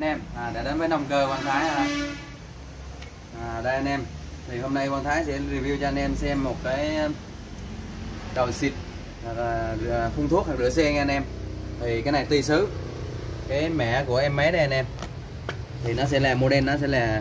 Anh em đã đến với nông cơ Quang Thái đây anh em, thì hôm nay Quang Thái sẽ review cho anh em xem một cái đầu xịt phun thuốc hoặc rửa xe nha anh em. Thì cái này tùy xứ, cái mẹ của em máy đây anh em, thì nó sẽ là model, nó sẽ là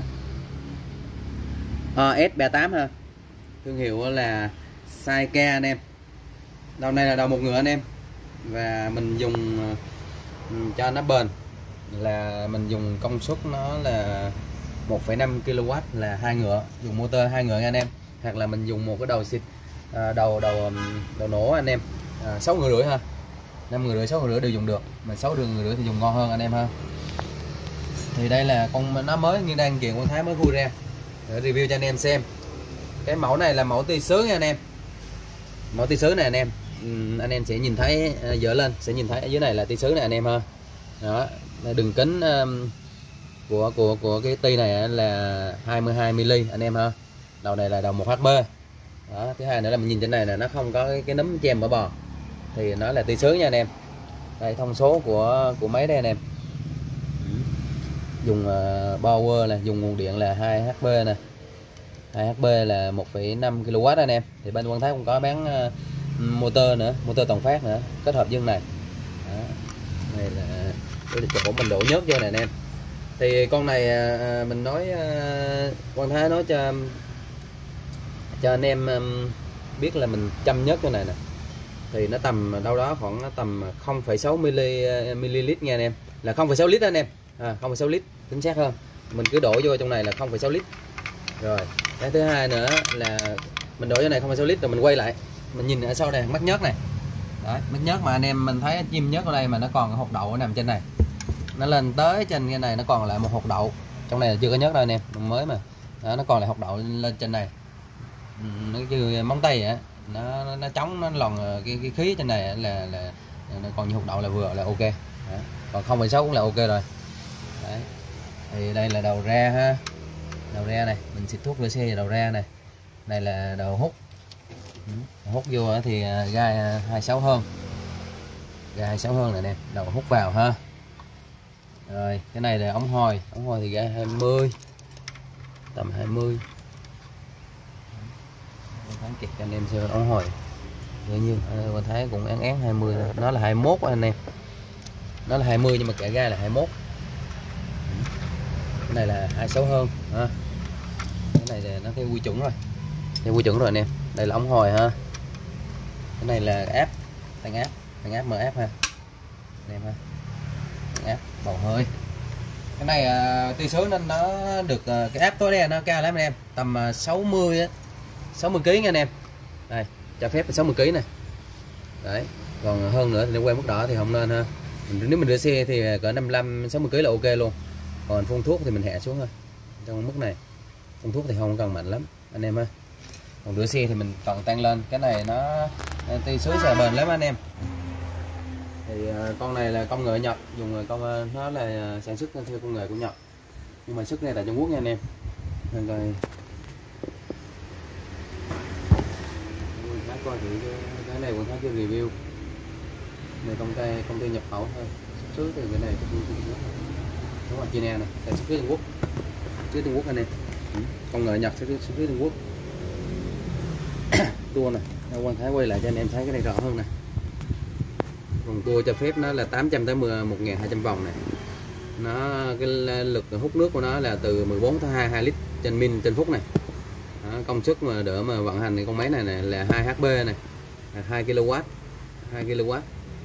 S38 ha, thương hiệu là Saika anh em. Đầu này là đầu một ngựa anh em, và mình dùng cho nó bền là mình dùng công suất nó là 1,5 kW là 2 ngựa, dùng motor 2 ngựa nha anh em. Hoặc là mình dùng một cái đầu xịt đầu nổ anh em, 6 ngựa rưỡi ha, 5 ngựa rưỡi 6 ngựa rưỡi đều dùng được, mà 6 ngựa rưỡi thì dùng ngon hơn anh em ha. Thì đây là con nó mới như đang kiện Quang Thái mới khui ra để review cho anh em xem. Cái mẫu này là mẫu ti sứ nha anh em, mẫu ti sứ này anh em. Anh em sẽ nhìn thấy dỡ lên sẽ nhìn thấy ở dưới này là ti sứ này anh em ha. Đó, đường kính của cái ti này là 22 mm anh em ha. Đầu này là đầu 1HB. Đó, thứ hai nữa là mình nhìn trên này là nó không có cái nấm chem mỡ bò, thì nó là ti sứ nha anh em. Đây thông số của máy đây anh em. Dùng power là dùng nguồn điện là 2HB nè, 2HB là 1,5 kW anh em. Thì bên Quang Thái cũng có bán motor nữa, motor toàn phát nữa, kết hợp với này. Đó, này là cái chỗ mình đổ nhớt vô này anh em. Thì con này mình nói Quang Thái nói cho anh em biết là mình chăm nhớt cái này nè, thì nó tầm đâu đó khoảng tầm 0,6 ml nha anh em, là 0,6 lít anh em, 0,6 lít chính xác hơn. Mình cứ đổ vô trong này là 0,6 lít. Rồi cái thứ hai nữa là mình đổ vô này 0,6 lít, rồi mình quay lại mình nhìn ở sau này mắt nhớt này. Đấy, mắt nhớt mà anh em mình thấy chim nhớt ở đây mà nó còn hột đậu nằm trên này, nó lên tới trên cái này nó còn lại một hột đậu, trong này là chưa có nhớt đâu anh em, mới mà. Đó, nó còn lại hột đậu lên trên này, nó như móng tay vậy, nó chống nó lòn cái khí trên này là nó còn như hột đậu là vừa là ok. Đó, còn 0,6 cũng là ok rồi. Đấy, thì đây là đầu ra ha, đầu ra này mình xịt thuốc rửa xe đầu ra này, này là đầu hút. Hút vô thì gai 26 hơn, gai 26 hơn này nè, đầu hút vào ha. Rồi cái này là ống hôi thì gai 20, tầm 20. Tháng kịp cho anh em xem ống hôi bao nhiêu. Mình thấy cũng án 20, nó là 21 anh em, nó là 20 nhưng mà kẻ gai là 21. Cái này là 26 hơn ha. Cái này là nó theo quy chuẩn rồi, theo quy chuẩn rồi anh em. Đây là ống hồi ha, cái này là áp, tăng áp MF ha anh em ha, tăng áp bầu hơi. Cái này ti sứ nên nó được cái áp tối đa nó cao lắm anh em, tầm 60 kg nha anh em. Đây cho phép 60 kg này. Đấy, còn hơn nữa thì nó quen mức đỏ thì không nên ha. Nếu mình rửa xe thì cỡ 55 60 kg là ok luôn. Còn phun thuốc thì mình hạ xuống thôi, trong mức này phun thuốc thì không cần mạnh lắm anh em ha. Còn rửa xe thì mình cần tăng lên. Cái này nó ti sứ xài bền lắm anh em. Thì con này là công nghệ Nhật, dùng nó là sản xuất theo công nghệ của Nhật, nhưng mà xuất ngay tại Trung Quốc nha anh em. Nên coi coi thử cái này còn thấy chưa review này, công ty nhập khẩu thôi, xuất xứ từ cái này cái đúng rồi, China này, tại xuất xứ Trung Quốc, Trung Quốc anh em. Công nghệ Nhật xuất xứ Trung Quốc. Tua này, Quang Thái quay lại cho anh em thấy cái này rõ hơn nè. Vòng tua cho phép nó là 800 tới 1200 vòng này. Nó cái lực hút nước của nó là từ 14 tới 22 lít trên min trên phút này. Đó, công suất mà đỡ mà vận hành thì con máy này là 2HB này, 2 kW, 2 kW.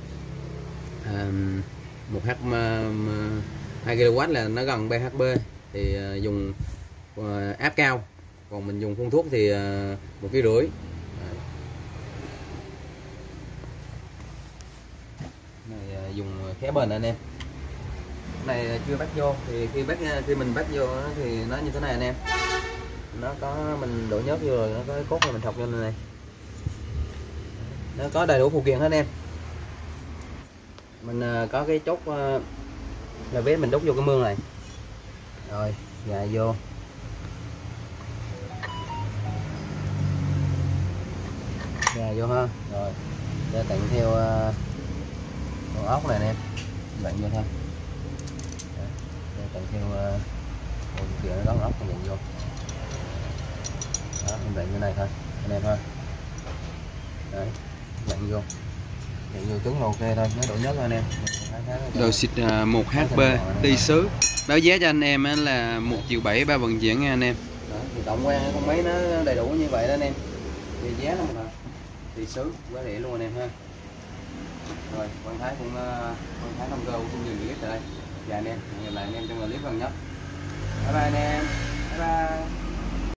2 kW là nó gần 3HB, thì dùng áp cao. Còn mình dùng phun thuốc thì 1,5 kg. Này dùng khé bền anh em. Cái này chưa bắt vô, thì khi mình bắt vô thì nó như thế này anh em. Nó có mình đổ nhớt vô rồi, nó có cái cốt này mình thọc vô này, nó có đầy đủ phụ kiện hết anh em. Mình có cái chốt là vết mình đút vô cái mương này, rồi gài vô, ha. Rồi để tặng theo con ốc này anh em, bạn vô thôi. em dặn vô. Đó, em dặn như này thôi anh em ha. Đấy, dặn vô trứng là ok thôi, nhớ độ nhất thôi anh em. Đồ xịt 1HP ti sứ. Báo giá cho anh em là 1.700.000 bao vận chuyển nha anh em. Đó, thì tổng quan con máy nó đầy đủ như vậy đó anh em. Thì giá nó là thì sứ quá rẻ luôn anh em ha. Rồi Quang Thái cũng Quang Thái 5G cũng dừng clip tại đây. Dạ anh em, hẹn gặp lại anh em trong clip gần nhất. Bye bye anh em. Bye bye.